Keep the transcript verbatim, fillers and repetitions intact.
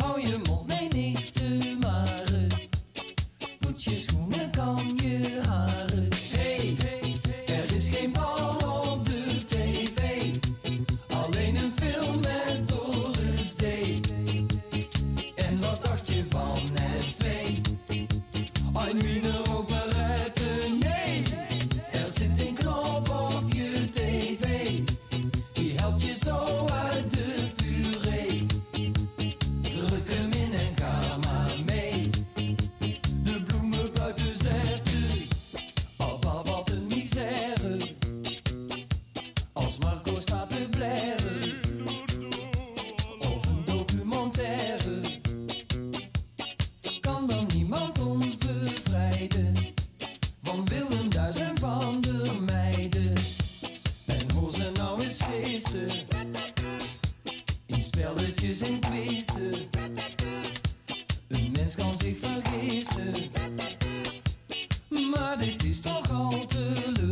hou je mond mee niks te maren. Poets je schoenen, kam je haren. Hey, er is geen bal op de tv. Alleen een film met Doris D. En wat dacht je van het twee? Ein Wiener operette, nee. Er zit een knop op je tv. Die helpt je zo uit de puree. Druk hem in en ga maar mee. De bloemen buiten zetten. Abba, wat een misère. Als Marco staat te blaren. Of een documentaire. Kan dan niemand ons bevrijden van Willem Duis en van de meiden. En hoor ze nou eens feesten in spelletjes en quizzen. Een mens kan zich vergissen, maar dit is toch al te leuk.